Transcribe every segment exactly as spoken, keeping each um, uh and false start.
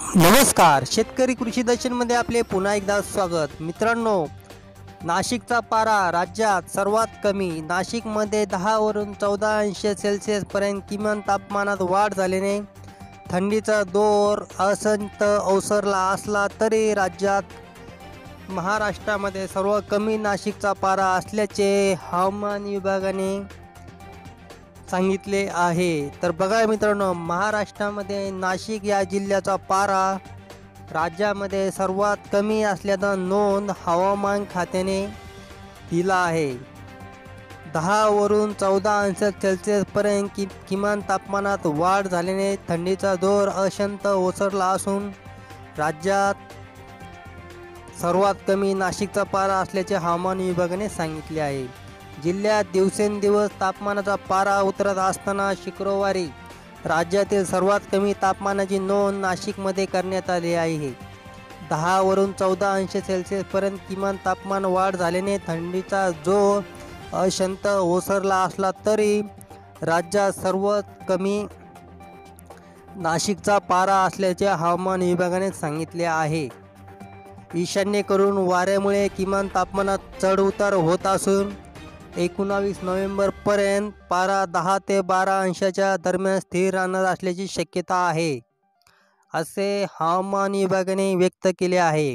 नमस्कार, शेतकरी कृषी दर्शनमध्ये आपले पुन्हा एकदा स्वागत. मित्रांनो, नाशिकचा पारा राज्यात सर्वात कमी. नाशिकमध्ये दहावरून चौदा अंश सेल्सिअसपर्यंत किमान तापमानात वाढ झाल्याने थंडीचा दौर असंत ओसरला असला तरी राज्यात महाराष्ट्रामध्ये सर्वात कमी नाशिकचा पारा असल्याचे हवामान विभागाने सांगितले आहे. तर बघा मित्रांनो, महाराष्ट्रामध्ये नाशिक या जिल्ह्याचा पारा राज्यामध्ये सर्वात कमी असल्याचा नोंद हवामान खात्याने दिला आहे. दहावरून चौदा अंश सेल्सिअसपर्यंत कि किमान तापमानात वाढ झाल्याने थंडीचा जोर अशंत ओसरला असून राज्यात सर्वात कमी नाशिकचा पारा असल्याचे हवामान विभागाने सांगितले आहे. जिल्ह्यात दिवसेंदिवस तापमानाचा पारा उतरत असताना शुक्रवारी राज्यातील सर्वात कमी तापमानाची नोंद नाशिकमध्ये करण्यात आली आहे. दहावरून चौदा अंश सेल्सिअसपर्यंत किमान तापमान वाढ झाल्याने थंडीचा जोर अशंत ओसरला असला तरी राज्यात सर्वात कमी नाशिकचा पारा असल्याचे हवामान विभागाने सांगितले आहे. ईशान्येकडून वाऱ्यामुळे किमान तापमानात चढउतार होत असून एकोणावीस नोव्हेंबरपर्यंत पारा दहा ते बारा अंशाच्या दरम्यान स्थिर राहणार असल्याची शक्यता आहे, असे हवामान विभागाने व्यक्त केले आहे.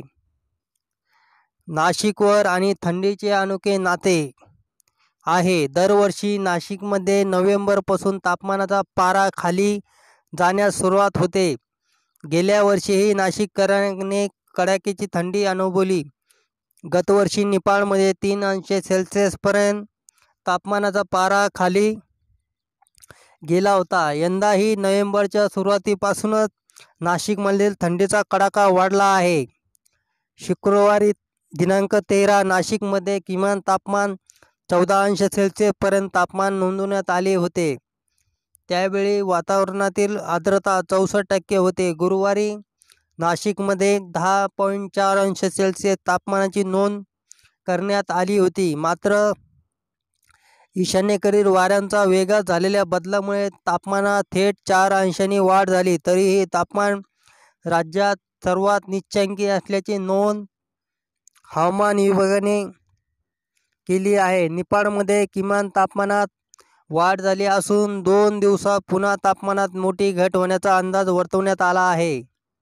नाशिकवर आणि थंडीचे अनोखे नाते आहे. दरवर्षी नाशिकमध्ये नोव्हेंबरपासून तापमानाचा पारा खाली जाण्यास सुरुवात होते. गेल्या वर्षीही नाशिककरांनी कडाक्याची थंडी अनुभवली. गतवर्षी निपाळमध्ये तीन अंश सेल्सिअसपर्यंत तापमानाचा पारा खाली गेला होता. यंदाही नोव्हेंबरच्या सुरुवातीपासूनच नाशिकमधील थंडीचा कडाका वाढला आहे. शुक्रवारी दिनांक तेरा नाशिकमध्ये किमान तापमान चौदा अंश सेल्सिअसपर्यंत तापमान नोंदवण्यात आले होते. त्यावेळी वातावरणातील आर्द्रता चौसष्ट टक्के होते. गुरुवारी नाशिकमध्ये दहा पॉईंट चार अंश सेल्सिअस तापमानाची नोंद करण्यात आली होती. मात्र ईशान्येकडील वाऱ्यांचा वेगात झालेल्या बदलामुळे तापमानात थेट चार अंशांनी वाढ झाली. तरीही तापमान राज्यात सर्वात नीचांकी असल्याची नोंद हवामान विभागाने केली आहे. निपाळमध्ये किमान तापमानात वाढ झाली असून दोन दिवसात पुन्हा तापमानात मोठी घट होण्याचा अंदाज वर्तवण्यात आला आहे.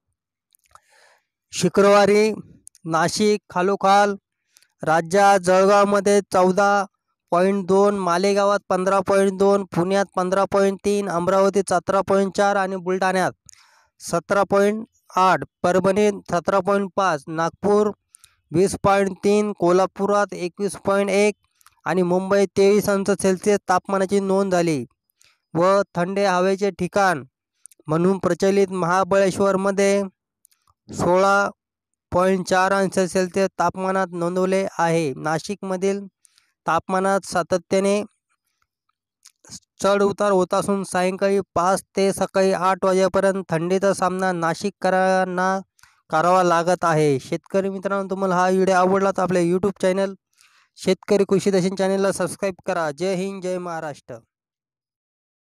शुक्रवारी नाशिक खालोखाल राज्यात जळगावमध्ये चौदा पॉईंट दोन, मालेगावात पंधरा पॉईंट दोन, पुण्यात पंधरा पॉईंट तीन, अमरावतीत सतरा पॉईंट चार आणि बुलढाण्यात सतरा पॉईंट आठ, परभणीत सतरा पॉईंट पाच, नागपूर वीस पॉईंट तीन, कोल्हापुरात एकवीस पॉईंट एक आणि मुंबईत तेवीस अंश सेल्सिअस तापमानाची नोंद झाली. व थंड हवेचे ठिकाण म्हणून प्रचलित महाबळेश्वरमध्ये सोळा पॉईंट चार अंश सेल्सिअस तापमानात नोंदवले आहे. नाशिकमधील तापमानात सातत्याने चढ उतार होत असून सायंकाळी पाच ते सकाळी आठ वाजेपर्यंत थंडीचा सामना नाशिककरांना करावा लागत आहे. शेतकरी मित्रांनो, तुम्हाला हा व्हिडिओ आवडला तर आपल्या यूट्यूब चॅनल शेतकरी कृषी दर्शन चॅनलला सबस्क्राईब करा. जय हिंद, जय महाराष्ट्र.